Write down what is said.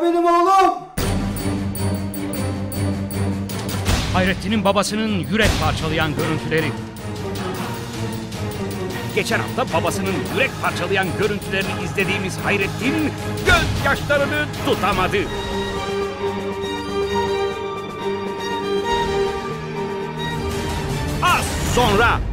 benim oğlum. Hayrettin'in babasının yürek parçalayan görüntüleri. Geçen hafta babasının yürek parçalayan görüntülerini izlediğimiz Hayrettin gözyaşlarını tutamadı. Az sonra